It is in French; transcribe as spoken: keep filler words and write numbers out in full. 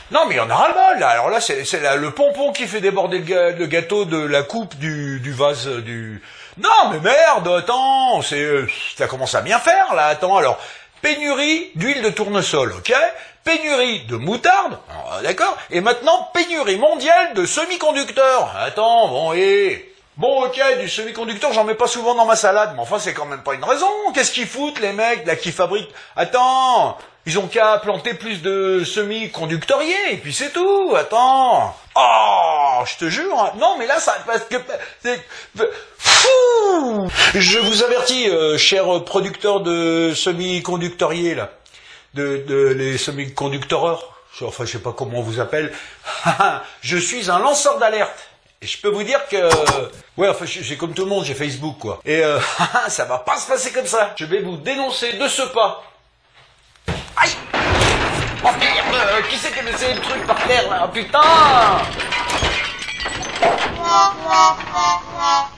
Non, mais il y en a ras-le-bol, là. Alors là, c'est c'est la- le pompon qui fait déborder le, ga- le gâteau de la coupe du, du vase euh, du... Non, mais merde, attends, c'est... euh, ça commence à bien faire, là, attends, alors... Pénurie d'huile de tournesol, ok? Pénurie de moutarde, ah, d'accord? Et maintenant, pénurie mondiale de semi-conducteurs. Attends, bon, et... Bon, ok, du semi-conducteur, j'en mets pas souvent dans ma salade, mais enfin, c'est quand même pas une raison. Qu'est-ce qu'ils foutent, les mecs, là, qui fabriquent... Attends, ils ont qu'à planter plus de semi-conductoriers, et puis c'est tout, attends. Oh, je te jure, hein. Non, mais là, ça... Parce que... c'est- Fou. Je vous avertis, euh, chers producteurs de semi-conductoriers, là, de, de les semi-conducteurs, enfin, je sais pas comment on vous appelle, je suis un lanceur d'alerte. Et je peux vous dire que... Ouais, enfin, j'ai comme tout le monde, j'ai Facebook, quoi. Et euh, ça va pas se passer comme ça. Je vais vous dénoncer de ce pas. Aïe! Oh merde! euh, Qui c'est qui a laissé le truc par terre, là? Putain!